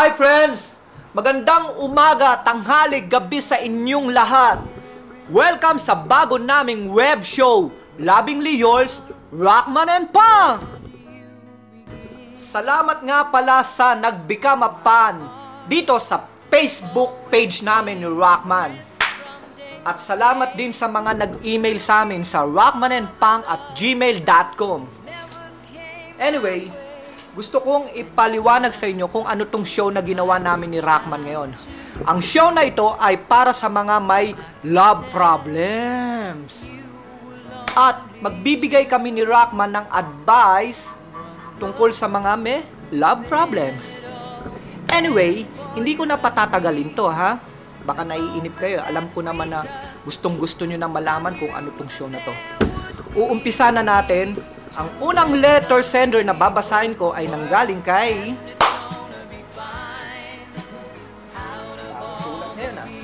Hi friends! Magandang umaga, tanghali, gabi sa inyong lahat. Welcome sa bago naming web show, Lovingly Yours, Rockman and Punk! Salamat nga pala sa nag-become a fan dito sa Facebook page namin ni Rockman. At salamat din sa mga nag-email sa amin sa rockmanandpunk@gmail.com. Anyway, gusto kong ipaliwanag sa inyo kung ano tong show na ginawa namin ni Rockman ngayon. Ang show na ito ay para sa mga may love problems. At magbibigay kami ni Rockman ng advice tungkol sa mga may love problems. Anyway, hindi ko na patatagalin to ha. Baka naiinip kayo. Alam ko naman na gustong-gusto nyo na malaman kung ano tong show na to. Uumpisa na natin. Ang unang letter sender na babasahin ko ay nanggaling kay... Sulat na yun ah.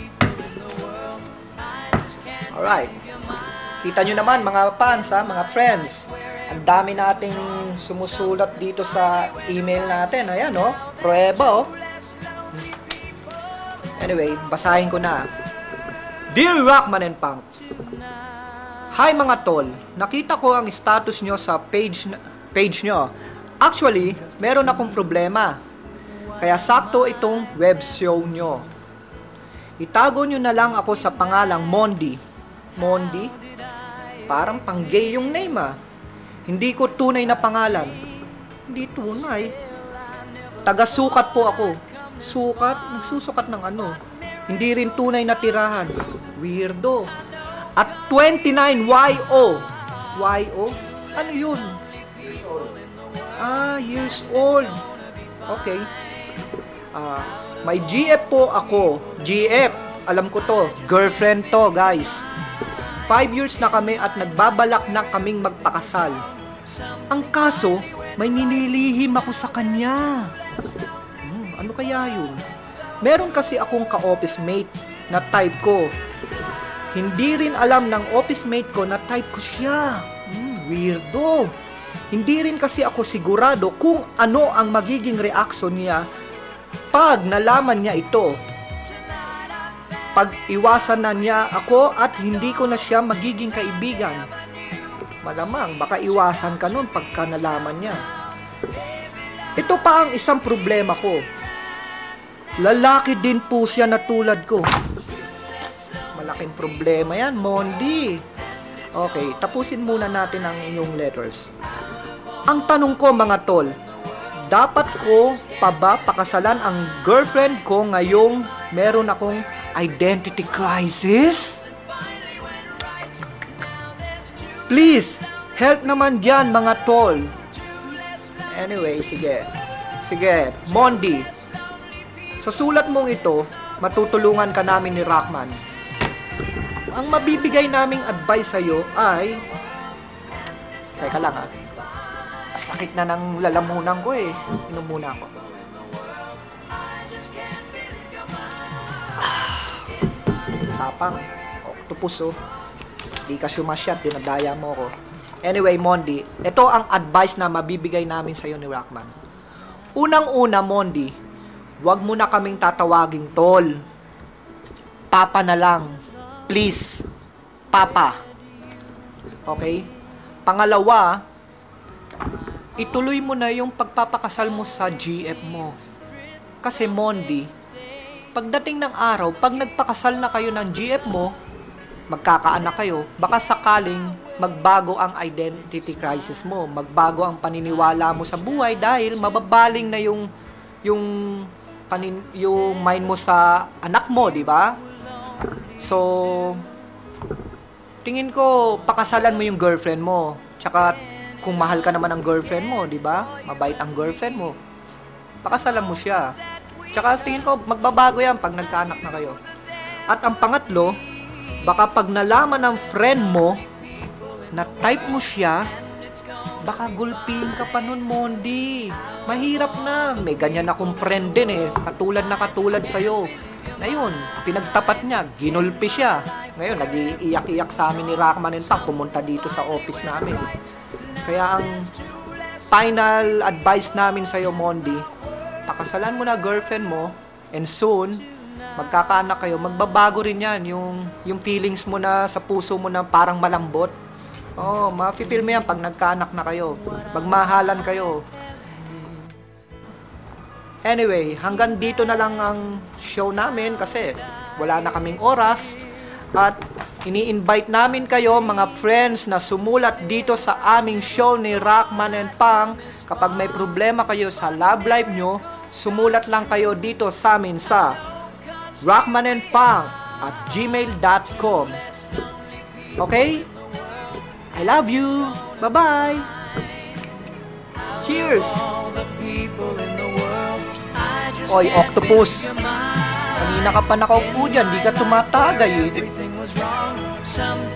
Alright. Kita nyo naman mga fans ha, mga friends. Ang dami nating sumusulat dito sa email natin. Ayan oh, prueba oh. Anyway, basahin ko na. Dear Rockman and Punk, hi mga tol, nakita ko ang status nyo sa page nyo. Actually, meron akong problema. Kaya sakto itong web show nyo. Itago nyo na lang ako sa pangalang Mondi. Mondi? Parang pang-gay yung name ah. Hindi ko tunay na pangalan. Hindi tunay. Taga-sukat po ako. Sukat? Nagsusukat ng ano? Hindi rin tunay na tirahan. Weirdo. At 29 YO. YO? Ano yun? Years old. Years old. Okay. May GF po ako. GF. Alam ko to. Girlfriend to, guys. 5 years na kami at nagbabalak na kaming magpakasal. Ang kaso, may nililihim ako sa kanya. Ano kaya yun? Meron kasi akong ka-office mate na type ko. Hindi rin alam ng office mate ko na type ko siya. Weirdo. Hindi rin kasi ako sigurado kung ano ang magiging reaksyon niya pag nalaman niya ito. Pag iwasan na niya ako at hindi ko na siya magiging kaibigan. Malamang baka iwasan ka nun pagka nalaman niya. Ito pa ang isang problema ko. Lalaki din po siya na tulad ko. Malaking problema yan, Mondi. Okay, tapusin muna natin ang inyong letters. Ang tanong ko mga tol, dapat ko pa ba pakasalan ang girlfriend ko ngayong meron akong identity crisis? Please, help naman dyan mga tol. Anyway, sige. Sige, Mondi. Sa sulat mong ito, matutulungan ka namin ni Rockman. Ang mabibigay naming advice sa'yo ay... Teka lang ha. Sakit na ng lalamunan ko eh. Inom muna ako. Tapang. Octopus oh. Di ka sumasyat, dinadaya mo ko. Anyway, Mondi, ito ang advice na mabibigay namin sa'yo ni Rockman. Unang-una, Mondi, wag mo na kaming tatawaging tol. Papa na lang. Please. Papa. Okay? Pangalawa, ituloy mo na yung pagpapakasal mo sa GF mo. Kasi Mondi, pagdating ng araw, pag nagpakasal na kayo ng GF mo, magkakaanak kayo, baka sakaling magbago ang identity crisis mo, magbago ang paniniwala mo sa buhay dahil mababaling na yung mind mo sa anak mo, di ba? So, tingin ko, pakasalan mo yung girlfriend mo. Tsaka, kung mahal ka naman ang girlfriend mo, di ba? Mabait ang girlfriend mo. Pakasalan mo siya. Tsaka, tingin ko, magbabago yan pag nagkaanak na kayo. At ang pangatlo, baka pag nalaman ng friend mo na type mo siya, baka gulping ka pa nun, Mondi. Mahirap na. May ganyan akong friend din eh. Katulad sa'yo. Ngayon, pinagtapat niya, ginulpi siya. Ngayon, nag-iiyak-iyak sa amin ni Rockman and Punk, pumunta dito sa office namin. Kaya ang final advice namin sa'yo, Mondi, pakasalan mo na girlfriend mo, and soon, magkakaanak kayo, magbabago rin yan, yung feelings mo na sa puso mo na parang malambot. Oh, mafe-feel mo yan pag nagkaanak na kayo, magmahalan kayo. Anyway, hanggang dito na lang ang show namin kasi wala na kaming oras. At ini-invite namin kayo mga friends na sumulat dito sa aming show ni Rockman and Pang. Kapag may problema kayo sa love life nyo, sumulat lang kayo dito sa amin sa rockmanandpang@gmail.com. Okay? I love you. Bye-bye. Cheers! Oy, octopus. Kanina ka pa nakaupo dyan, di ka tumatagay eh.